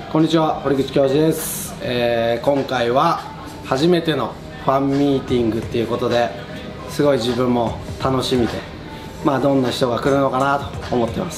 こんにちは、堀口教授です。今回は初めてのファンミーティングっていうことで、すごい自分も楽しみで、どんな人が来るのかなと思ってます。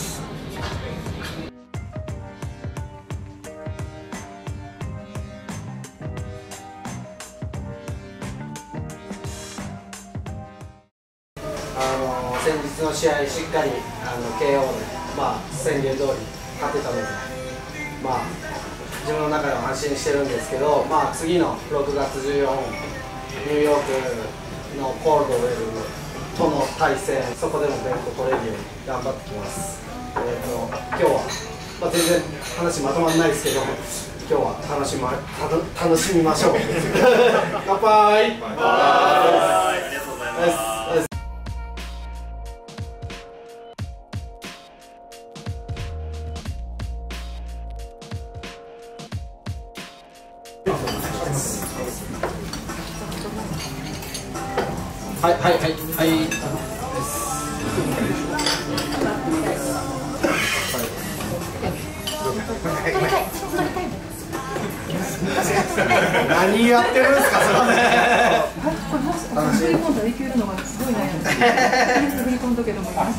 先日の試合しっかりKO で、宣言通り勝てたので、自分の中では安心してるんですけど、次の6月14日ニューヨークのコールドウェルとの対戦、そこでもベルト取れるように頑張ってきます。今日は、全然話まとまらないですけど、今日は楽しみましょう。乾杯。ありがとうございます。はいはいはいはい。何やってるんですか、それね。 振り込んだらいけるのがすごい悩んで。振り込んどけと思います。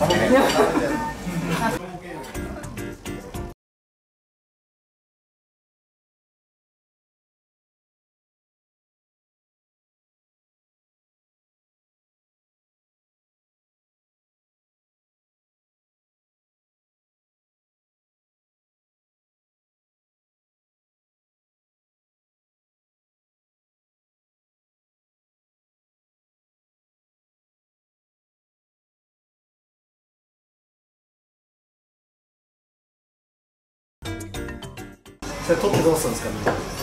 それ取ってどうするんですか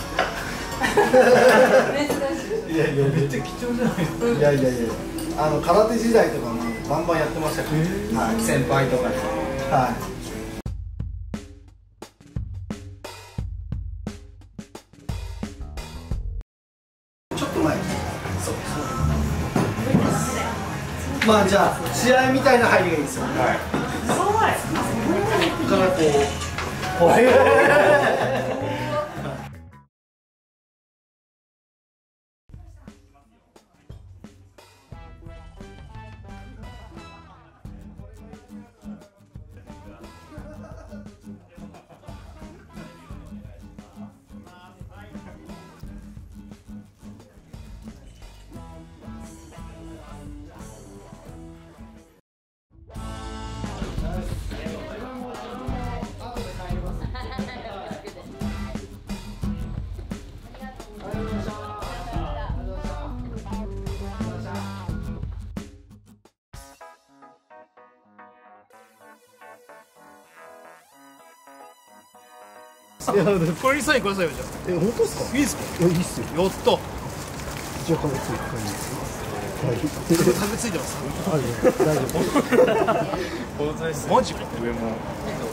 ね。いやいや、めっちゃ貴重じゃないですか。いやいやいや、空手時代とかもバンバンやってましたから、はい、先輩とかに。はい。ちょっと前に。そう。じゃあ試合みたいな入りがいいですよ。はい。からこう。 これにサインくださいよ、じゃあ。 本当ですか。 いいですか。 いいっすよ。 やった。 じゃあ、 食べついてます。 大丈夫。 マジか。上も。